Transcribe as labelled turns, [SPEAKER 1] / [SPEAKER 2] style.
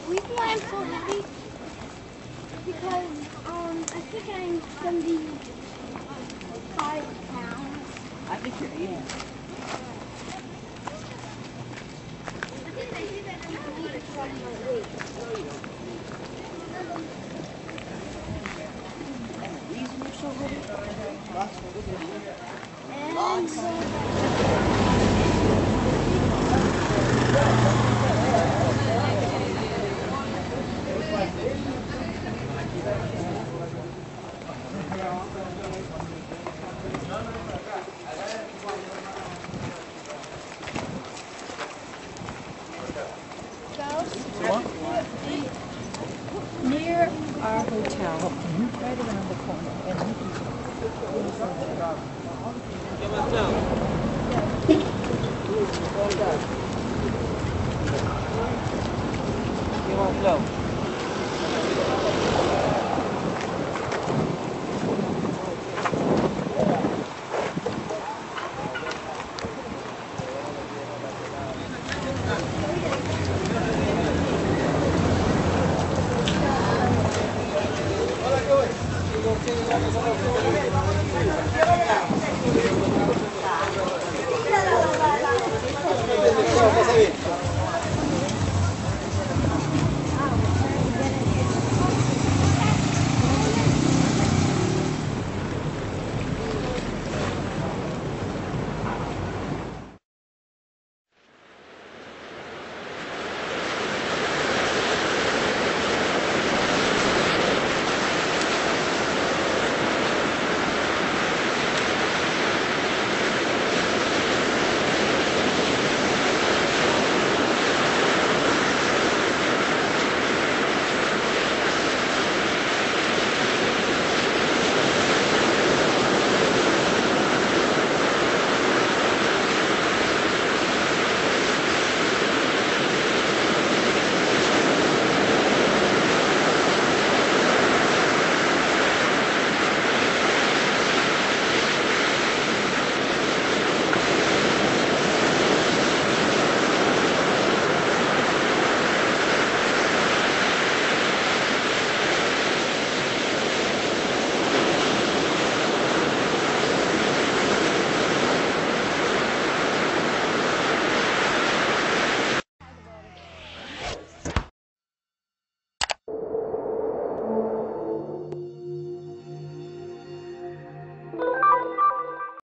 [SPEAKER 1] reason why I'm so happy because I think I'm 75 pounds.
[SPEAKER 2] I think you're 80.
[SPEAKER 1] I think they do that from the weight.
[SPEAKER 2] And the reason you're so heavy? Lots of
[SPEAKER 3] Near our hotel, right around the corner. And you can
[SPEAKER 2] Give on flow.